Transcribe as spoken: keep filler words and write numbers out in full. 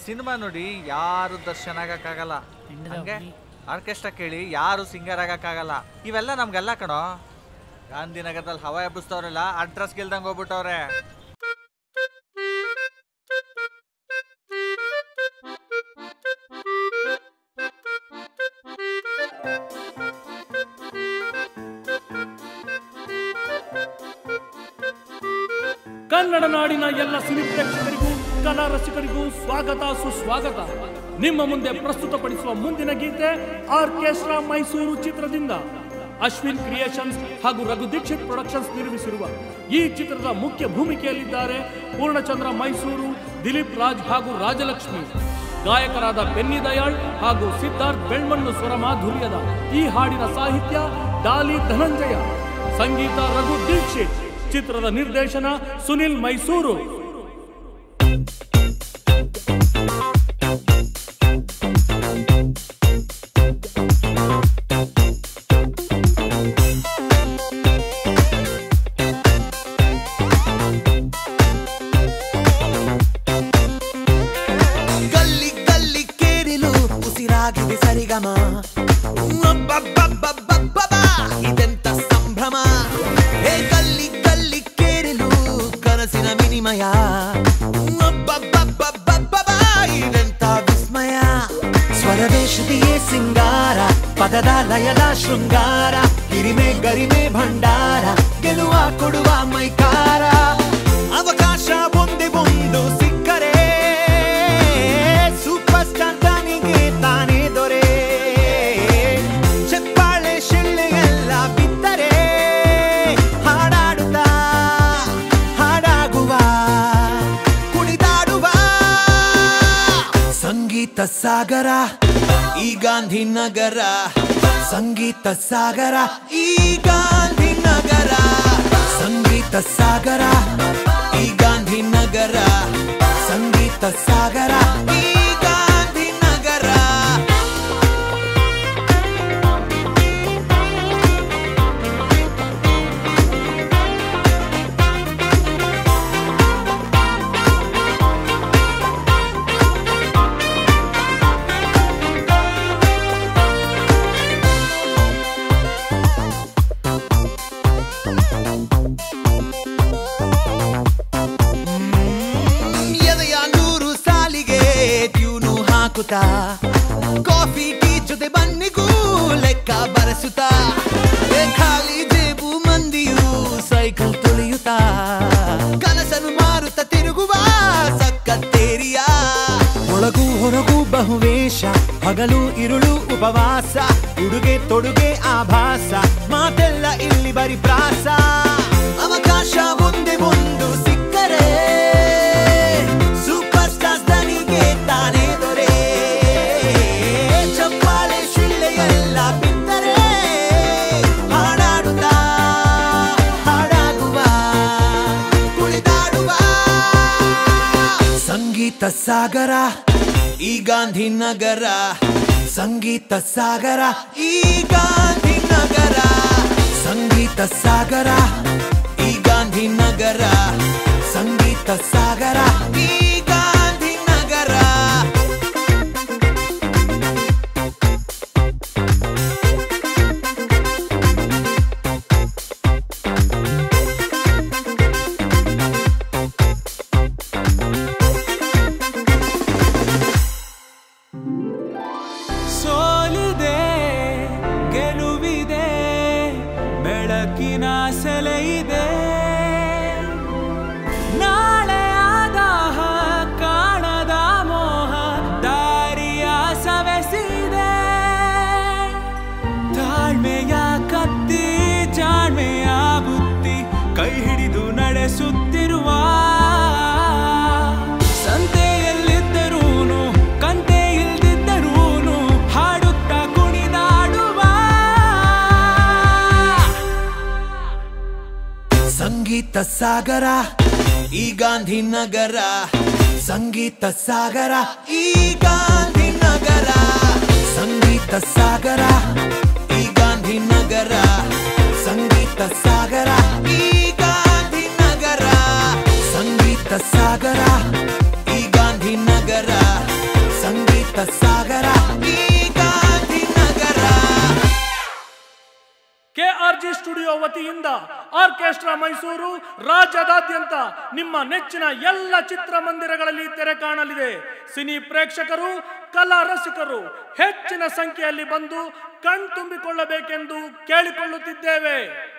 Cinema ನೋಡಿ ಯಾರು ದರ್ಶನ ಆಗಕ್ಕಾಗಲ್ಲ, ಹಂಗೆ ಆರ್ಕೆಸ್ಟ್ರಾ ಕೇಳಿ ಯಾರು ಸಿಂಗರ್ ಆಗಕ್ಕಾಗಲ್ಲ. ಇವೆಲ್ಲ ನಮ್ಗೆಲ್ಲ ಕಣೋ. ಗಾಂಧಿನಗರದಲ್ಲಿ ಹವಾ ಎಬ್ಬಿಸ್ತವ್ರಲ್ಲ, ಅಡ್ರೆಸ್ ಗೆಲ್ದಂಗೆ ಹೋಗ್ಬಿಟ್ಟವ್ರೆ. ಕನ್ನಡ ನಾಡಿನ ಎಲ್ಲ ಸಿನಿ ಪ್ರೇಕ್ಷಕರಿಗೂ ಕಲಾ ರಸಿಕರಿಗೂ ಸ್ವಾಗತ ಸುಸ್ವಾಗತ. ನಿಮ್ಮ ಮುಂದೆ ಪ್ರಸ್ತುತಪಡಿಸುವ ಮುಂದಿನ ಗೀತೆ ಆರ್ಕೆಸ್ಟ್ರಾ ಮೈಸೂರು ಚಿತ್ರದಿಂದ. ಅಶ್ವಿನ್ ಕ್ರಿಯೇಷನ್ಸ್ ಹಾಗೂ ರಘು ದೀಕ್ಷಿತ್ ಪ್ರೊಡಕ್ಷನ್ಸ್ ನಿರ್ಮಿಸಿರುವ ಈ ಚಿತ್ರದ ಮುಖ್ಯ ಭೂಮಿಕೆಯಲ್ಲಿದ್ದಾರೆ ಪೂರ್ಣಚಂದ್ರ ಮೈಸೂರು, ದಿಲೀಪ್ ರಾಜ್ ಹಾಗೂ ರಾಜಲಕ್ಷ್ಮಿ. ಗಾಯಕರಾದ ಬೆನ್ನಿ ದಯಾಳ್ ಹಾಗೂ ಸಿದ್ಧಾರ್ಥ್ ಬೆಳ್ಮಣ್ಣು ಸ್ವರ ಮಾಧುರ್ಯದ ಈ ಹಾಡಿನ ಸಾಹಿತ್ಯ ಡಾಲಿ ಧನಂಜಯ, ಸಂಗೀತ ರಘು ದೀಕ್ಷಿತ್. ಚಿತ್ರದ ನಿರ್ದೇಶನ ಸುನಿಲ್ ಮೈಸೂರು. ಗಲ್ಲಿ ಗಲ್ಲಿ ಕೇರಿಲು ಉಸಿರಾಗಿದೆ ಸರಿಗಮ, ಇದೆಂತ ಸಂಭ್ರಮ. ಹೇ ಗಲ್ಲಿ ಗಲ್ಲಿ ಕೇರಿಲು ಕನಸಿನ ವಿನಿಮಯ, ಇದೆಂತ ವಿಸ್ಮಯ. ಸ್ವರವೇಶದಿಯೇ ಸಿಂಗಾರ, ಪದದ ಲಯದ ಶೃಂಗಾರ, ಹಿರಿಮೆ ಗರಿಮೆ ಭಂಡಾರ, ಗೆಲುವ ಕೊಡುವ ಮೈಕಾರ. ಅವಕಾಶ ಒಂದೇ ಒಂದು ಸಿಕ್ಕರೆ ಸೂಪರ್ ಸ್ಟಾರ್ ತಾನಿಗೆ ತಾನೇ ದೊರೆ. ಚಪ್ಪಾಳೆ ಶಿಳ್ಳೆ ಎಲ್ಲ ಬಿದ್ದರೆ ಹಾಡಾಡುತ್ತಾ ಹಾಡಾಗುವ ಕುಣಿದಾಡುವ ಸಂಗೀತ ಸಾಗರ ಈ ಗಾಂಧಿನಗರ. ಸಂಗೀತ ಸಾಗರ ಈ ಗಾಂಧಿನಗರ. ಸಂಗೀತ ಸಾಗರ ಈ ಗಾಂಧಿನಗರ. ಸಂಗೀತ ಸಾಗರ ಈ ಗಾಂಧಿನಗರ. ಕಾಫಿ ಟೀ ಜೊತೆ ಬನ್ನಿಗೂ ಲೆಕ್ಕ ಬರೆಸುತ್ತಾ, ಖಾಲಿ ಜೇಬು ಮಂದಿಯು ಸೈಕಲ್ ತುಳಿಯುತ್ತಾ, ಕನಸನ್ನು ಮಾರುತ್ತ ತಿರುಗುವ ಸಕ್ಕತ್ತೇರಿಯ. ಒಳಗೂ ಹೊರಗೂ ಬಹುವೇಷ, ಹಗಲು ಇರುಳು ಉಪವಾಸ, ಉಡುಗೆ ತೊಡುಗೆ ಆಭಾಸ, ಮಾತೆಲ್ಲ ಇಲ್ಲಿ ಬರಿ ಪ್ರಾಸ. ಅವಕಾಶ ಒಂದೇ ಒಂದು ಸಿಕ್ಕರೆ ಸೂಪರ್ ಸ್ಟಾರ್ ದನಿಗೆ ತಾನೇ ದೊರೆ. ಚಪ್ಪಾಳೆ ಶಿಳ್ಳೆ ಎಲ್ಲ ಬಿದ್ದರೆ ಹಾಡಾಡುತ್ತಾ ಹಾಡಾಗುವ ಕುಣಿದಾಡುವ ಸಂಗೀತ ಸಾಗರ ಈ ಗಾಂಧಿನಗರ. ಸಂಗೀತ ಸಾಗರ ಈ ಗಾಂಧಿನಗರ. ಸಂಗೀತ ಸಾಗರ ಈ ಗಾಂಧಿನಗರ. ಸಂಗೀತ ಸಾಗರ ಈ ಗಾಂಧಿನಗರ. ಸೋಲಿದೆ ಗೆಲುವಿದೆ, ಬೆಳಕಿನ ಸೆಲೆ ಇದೆ, ನಾಳೆಯಾದ ಕಾಣದ ಮೋಹ ದಾರಿಯ ಸವೆಸಿದೆ. ತಾಳ್ಮೆಯ ಕತ್ತಿ ಜಾಣ್ಮೆಯ ಬುತ್ತಿ ಕೈ ಹಿಡಿದು ನಡೆಸುತ್ತಿರುವ, ಸಂತೆಯಲ್ಲಿದ್ದರೂ ಕಂತೆ ಇಲ್ದಿದ್ದರೂ ಹಾಡುತ್ತಾ ಕುಣಿದಾಡುವ ಸಂಗೀತ ಸಾಗರ ಈ ಗಾಂಧಿನಗರ. ಸಂಗೀತ ಸಾಗರ ಈ ಗಾಂಧಿನಗರ. ಸಂಗೀತ ಸಾಗರ ಈ ಗಾಂಧಿನಗರ. ಸಂಗೀತ ಸಾಗರ ಈ ಗಾಂಧಿನಗರ. ಸಂಗೀತ ಸಾಗರ ಈ ಗಾಂಧಿನಗರ. ಸಾಗರ ಈ ಗಾಂಧಿನಗರ. ಕೆಆರ್ಜಿ ಸ್ಟುಡಿಯೋ ವತಿಯಿಂದ ಆರ್ಕೆಸ್ಟ್ರಾ ಮೈಸೂರು ರಾಜ್ಯದಾದ್ಯಂತ ನಿಮ್ಮ ನೆಚ್ಚಿನ ಎಲ್ಲ ಚಿತ್ರಮಂದಿರಗಳಲ್ಲಿ ತೆರೆ ಕಾಣಲಿದೆ. ಸಿನಿ ಪ್ರೇಕ್ಷಕರು ಕಲಾ ರಸಿಕರು ಹೆಚ್ಚಿನ ಸಂಖ್ಯೆಯಲ್ಲಿ ಬಂದು ಕಣ್ತುಂಬಿಕೊಳ್ಳಬೇಕೆಂದು ಕೇಳಿಕೊಳ್ಳುತ್ತಿದ್ದೇವೆ.